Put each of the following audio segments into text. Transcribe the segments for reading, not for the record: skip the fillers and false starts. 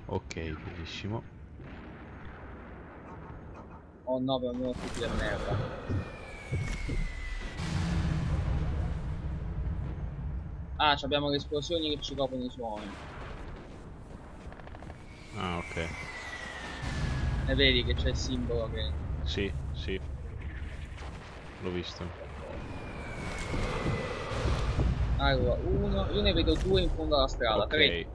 Ok, benissimo. Oh no, prendono tutti a merda. Ah, abbiamo le esplosioni che ci coprono i suoni. Ah, ok. E vedi che c'è il simbolo che... Sì, sì, l'ho visto. Allora, uno... Io ne vedo due in fondo alla strada, Ok. tre.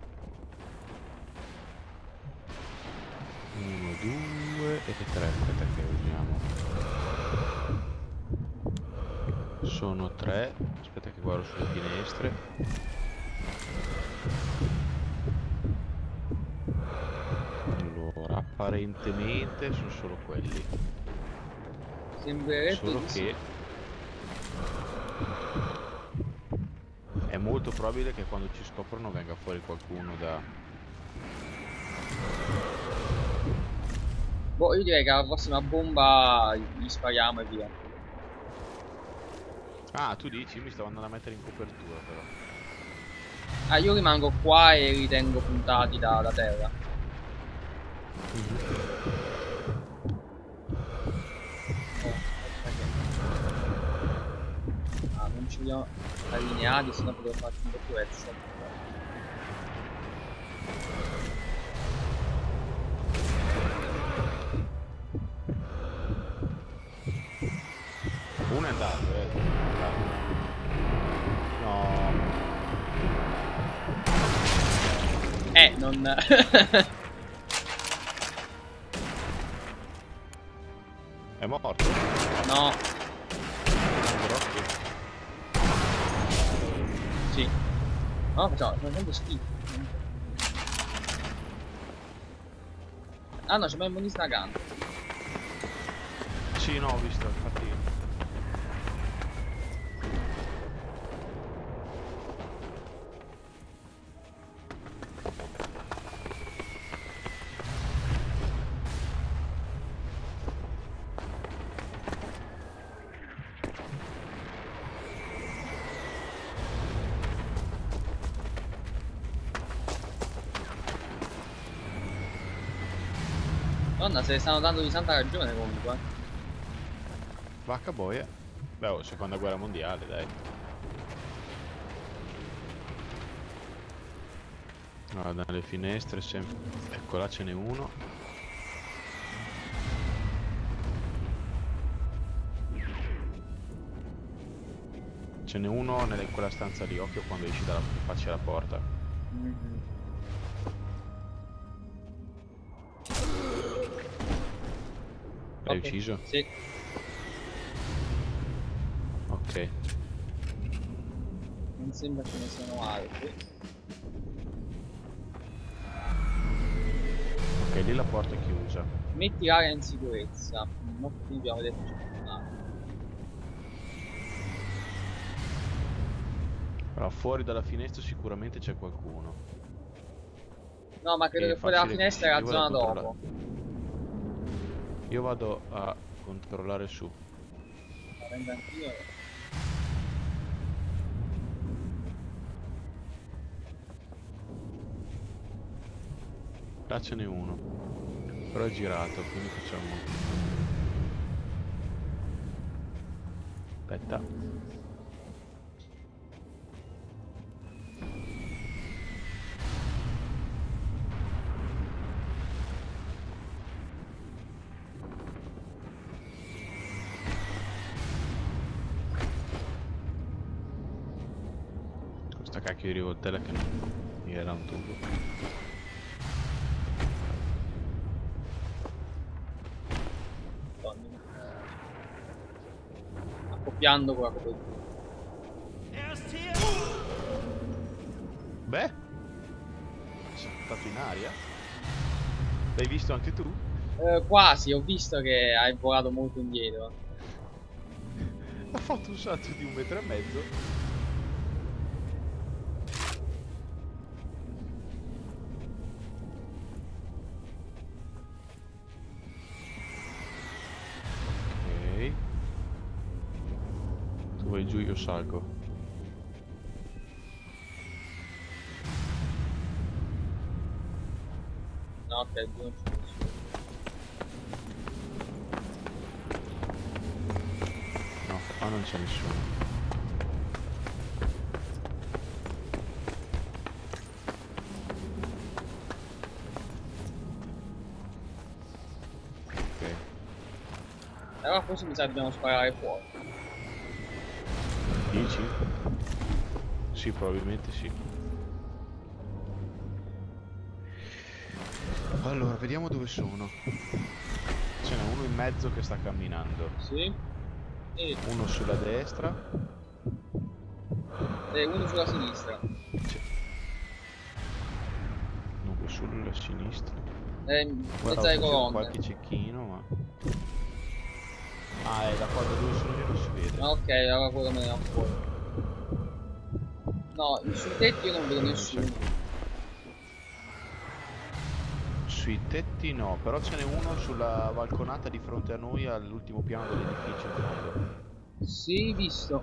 1, 2 e 3. Aspetta che vediamo. Sono 3. Aspetta che guardo sulle finestre. Allora, apparentemente sono solo quelli. Sembrerebbe Solo di sì. che è molto probabile che quando ci scoprono venga fuori qualcuno da... Boh, io direi che alla prossima bomba gli spariamo e via. Ah, tu dici? Mi stavo andando a mettere in copertura però. Ah, io rimango qua e li tengo puntati da terra. Oh, aspetta che... Ah, non ce li ho allineati, sennò potevo farci un po' più headshot. Uno è andato, No, Non... è morto? No, Grotti. sì. No, facciamo schifo. Ah no, c'è mai un bonus nagante. Sì, no, ho visto, infatti. Donna, se ne stanno dando di santa ragione comunque. Vacca boia. Beh, oh, seconda guerra mondiale, dai. Guarda, dalle finestre sempre. Ecco, là ce n'è uno. Ce n'è uno in quella stanza lì, occhio quando esci dalla faccia della porta. Mhm. L'hai Ok, ucciso? sì. Ok. Non sembra ce ne siano altri. Ok, lì la porta è chiusa. Metti l'area in sicurezza. Non più abbiamo detto c'è qualcun. Però fuori dalla finestra sicuramente c'è qualcuno. No, ma credo È che fuori dalla facile che finestra è la io vado a zona controllare. dopo. Io vado a controllare su. La prendo anch'io. Là ce n'è uno. Però è girato, quindi facciamo... Aspetta. Questa cacchio di rivoltella che non mi era un tubo. Madonna, accoppiando con la copertura. Beh, è saltato in aria. L'hai visto anche tu? Quasi, ho visto che hai volato molto indietro. Ha fatto un salto di 1,5 metri. Ok. Tu vai giù, io salgo. No, ok, due non c'è nessuno. No, qua non c'è nessuno. Ok. Allora forse mi sa che dobbiamo sparare fuori. Dici? Sì, probabilmente sì. Allora, vediamo dove sono. Ce n'è uno in mezzo che sta camminando. Sì. Uno sulla destra. E uno sulla sinistra. Dunque, sulla sinistra. In Guarda, mezzo ho alle sentito colonne. qualche cecchino, ma... Ah, è da qua da dove sono io non si vede. Ah, ok, allora quello me ne va fuori. No, sui tetti io non vedo Mi sa nessuno. che... Sui tetti no, però ce n'è uno sulla balconata di fronte a noi all'ultimo piano dell'edificio in fondo. Sì, visto.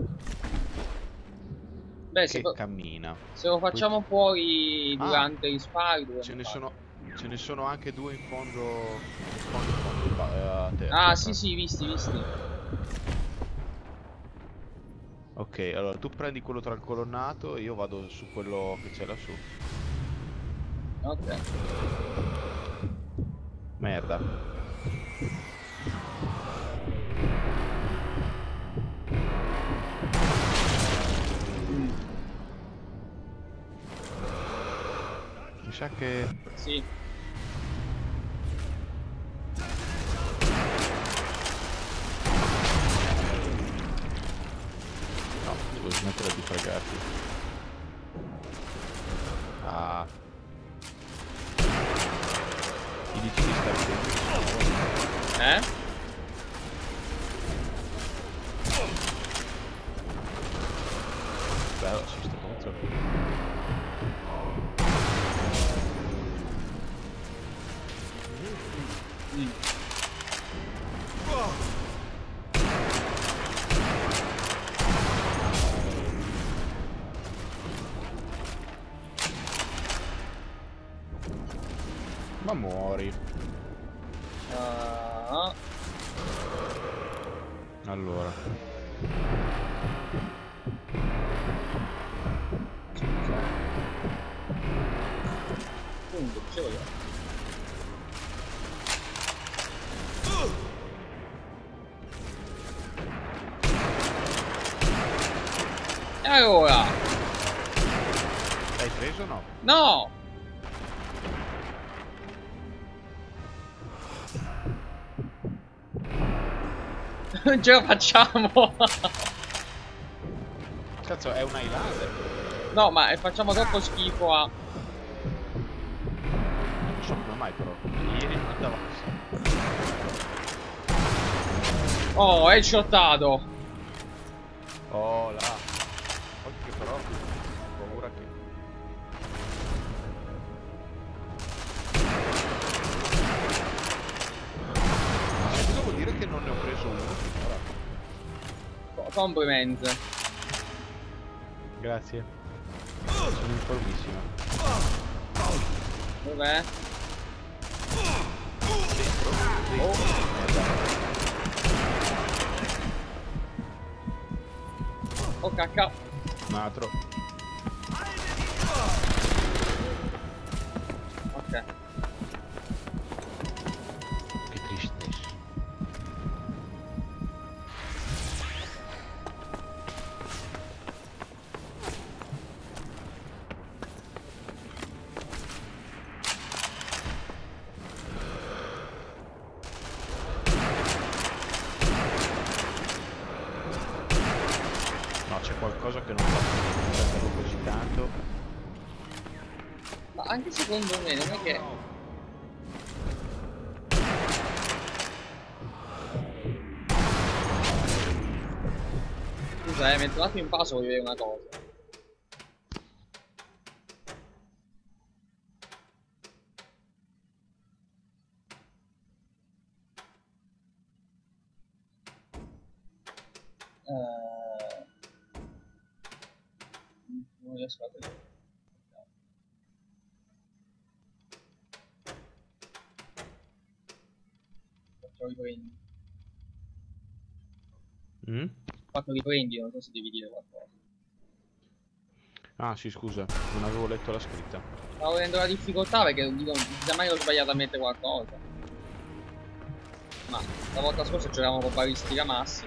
Beh, Che cammina. se lo Poi... facciamo fuori Ah, durante gli spari ce dovremmo ne fare. sono... Ce ne sono anche due in fondo... In fondo, a Ah, sì, terra. sì, visti, visti. Ok, allora tu prendi quello tra il colonnato e io vado su quello che c'è lassù. Ok. Merda. Mm, Mi sa che... sì. No, devo smettere di fregarti. Ah. Gli dici di stare attento. Eh? Bello, sì, sto contro. Mm. Ma muori. Ah, Allora. appunto, dicevo io. E allora? L'hai preso o no? No! Non ce la facciamo! Cazzo, è un Highlander. No, ma facciamo troppo schifo a... Non so come mai però. Ieri andava così. Oh, headshottato! Oh là. Oggi che però ho paura che... Ma cosa vuol dire che non ne ho preso uno finora? Complimenti. Grazie. Sono informissima. Dov'è? Dentro? Dentro. Oh. Merda. Oh, cacca. Un altro. Ok. Che tristezza. No, c'è qualcosa che non va così tanto. Ma anche secondo me non è che... Scusa, mentre un attimo in pausa voglio vedere una cosa. Non riesco a vedere. riprendi. Mm? Quando riprendi, non so se devi dire qualcosa. Ah sì, scusa, non avevo letto la scritta. Stavo vedendo la difficoltà perché dico, mai ho sbagliato a mettere qualcosa. Ma la volta scorsa giocavamo con balistica massima.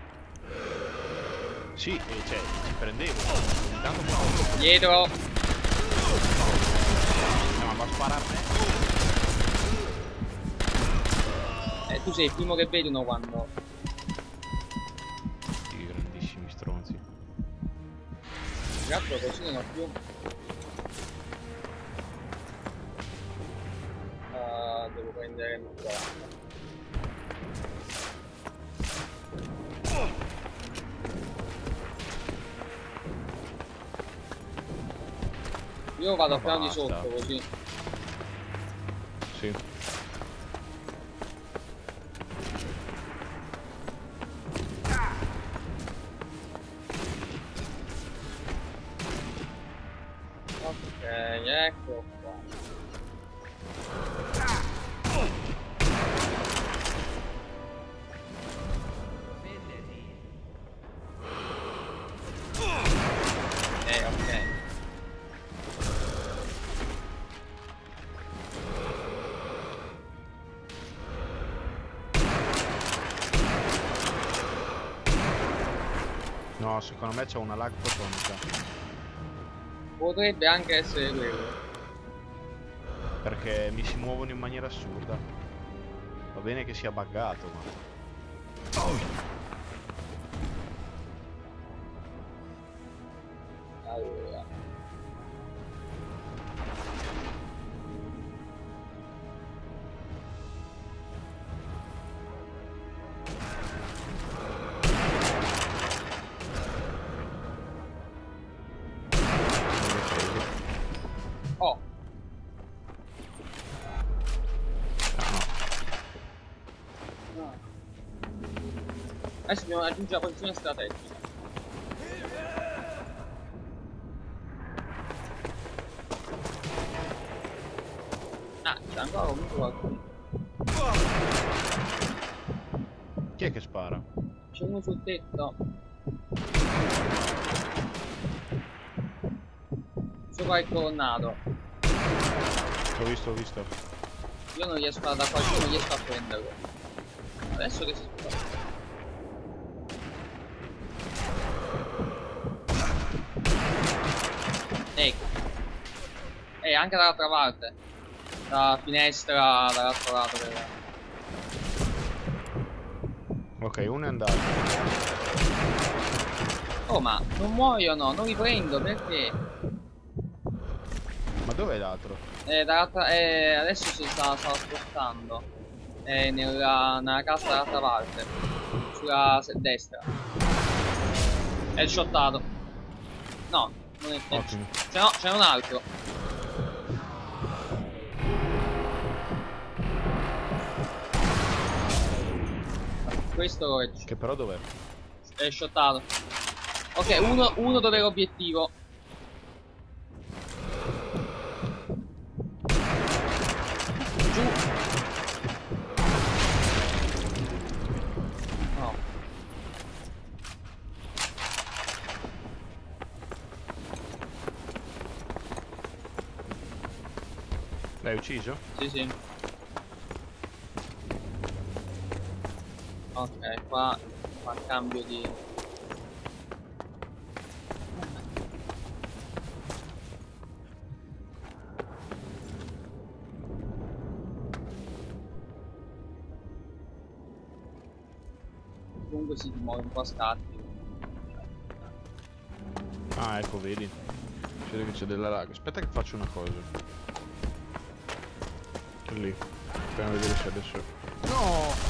Sì, cioè, ci prendevo. Ogni tanto però... Dietro! Ma va a sparare a me. Tu sei il primo che vedono quando... I grandissimi stronzi. Gatto così non ho più. Devo prendere il 40. Io vado al piano di sotto così. Sì. Ok, ecco qua. Ok. No, secondo me c'è una lag fotonica. Potrebbe anche essere quello. Perché mi si muovono in maniera assurda. Va bene che sia buggato, ma... Allora. Oh. No. Adesso dobbiamo raggiungere la posizione strategica. Ah, c'è ancora comunque qualcuno. Chi è che spara? C'è uno sul tetto. Sopra il colonnato. L'ho visto, l'ho visto. Io non riesco da qua, io non riesco a prenderlo. Adesso che si spara. Ecco. E anche dall'altra parte. La finestra dall'altro lato della... Ok, uno è andato. Oh, ma non muoiono, non li prendo, perché? Ma dov'è l'altro? Adesso si stava spostando. Nella casa dall'altra parte. Sulla destra. È il shottato. No, non è il Ottimo. c'è un altro. Questo lo regge. Che però dov'è? È shottato. Ok, uno dove è l'obiettivo. Giù. No. L'hai ucciso? Sì, sì. Ok, qua fa cambio di... Comunque si muove un po' a scatti. Ah, ecco, vedi. C'è che c'è della lag. Aspetta che faccio una cosa. Lì. Proviamo a vedere se adesso... No!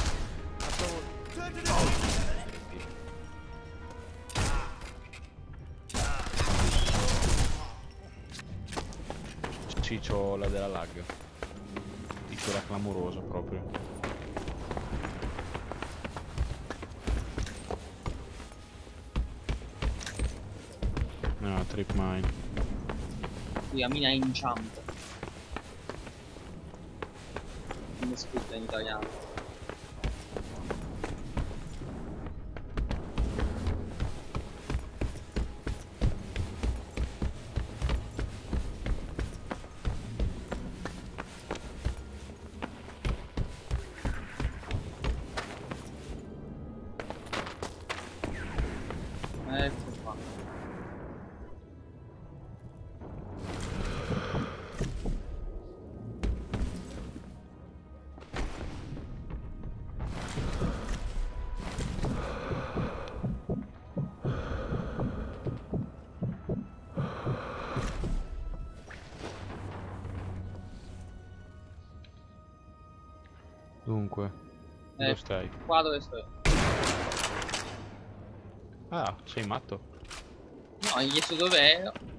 Sì, c'ho la della lag. Dico la clamorosa proprio. No, trip mine. Qui la mina è inciampo. Come è scritta in italiano. comunque. Dove stai? Qua dove sto io. Ah, sei matto. No, hai chiesto dove ero.